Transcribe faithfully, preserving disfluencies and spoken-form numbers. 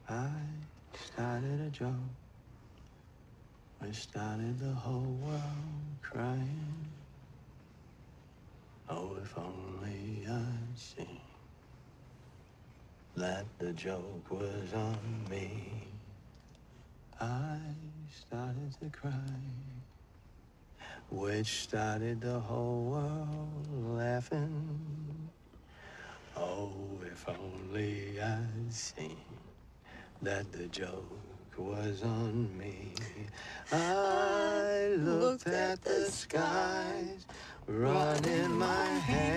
I started a joke. I started the whole world crying. Oh, if only I'd seen that the joke was on me. I started to cry, which started the whole world laughing. Oh, if only I'd seen that the joke was on me. I looked at the skies, running my hand